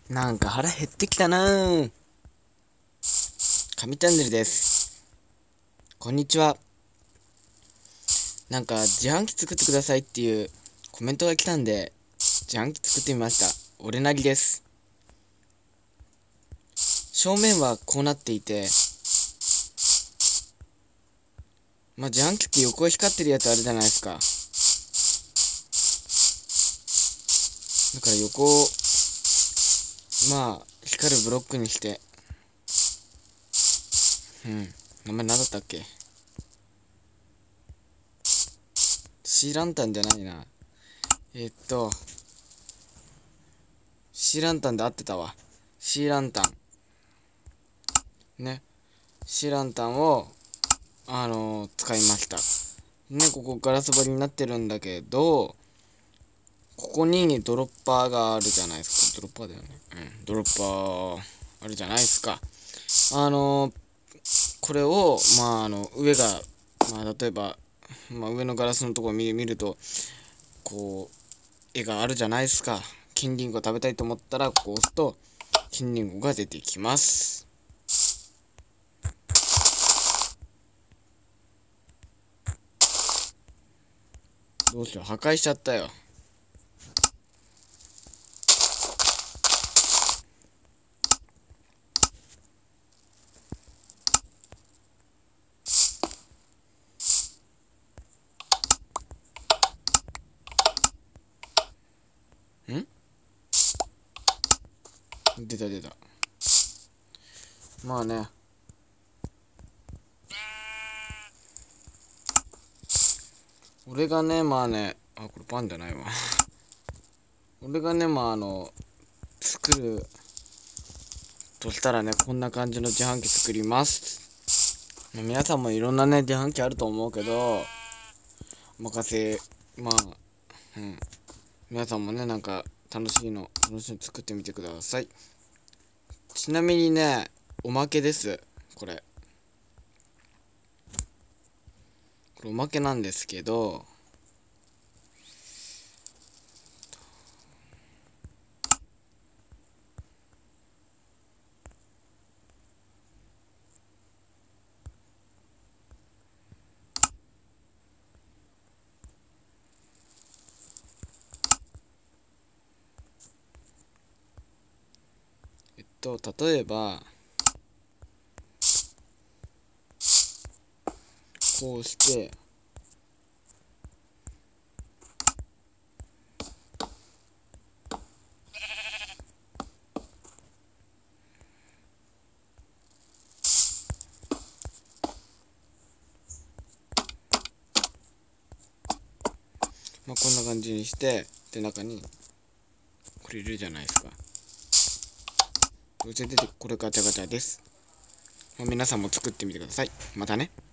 なんか腹減ってきたなー。神チャンネルです。こんにちは。なんか自販機作ってくださいっていうコメントが来たんで、自販機作ってみました。俺なりです。正面はこうなっていて、自販機って横光ってるやつあるじゃないですか。だから横を、光るブロックにして、名前何だったっけ？シーランタンじゃないな。シーランタンで合ってたわ。シーランタン。ね。シーランタンを、使いました。ね、ここガラス張りになってるんだけど、ここにドロッパーがあるじゃないですか。ドロッパーだよね。ドロッパーあるじゃないですか。これを、上が、例えば、上のガラスのところを見ると、こう、絵があるじゃないですか。金リンゴ食べたいと思ったら、ここを押すと、金リンゴが出てきます。どうしよう、破壊しちゃったよ。出た出た。まあね。俺がね、これパンじゃないわ。俺がね、作るとしたらね、こんな感じの自販機作ります。皆さんもいろんなね、自販機あると思うけど、任せ、まあ、うん。皆さんもね、なんか楽しいの作ってみてください。ちなみにね、おまけです。これおまけなんですけど、例えば、こうして、こんな感じにして、で、中に、これ入れるじゃないですか。それで、これガチャガチャです。皆さんも作ってみてください。またね。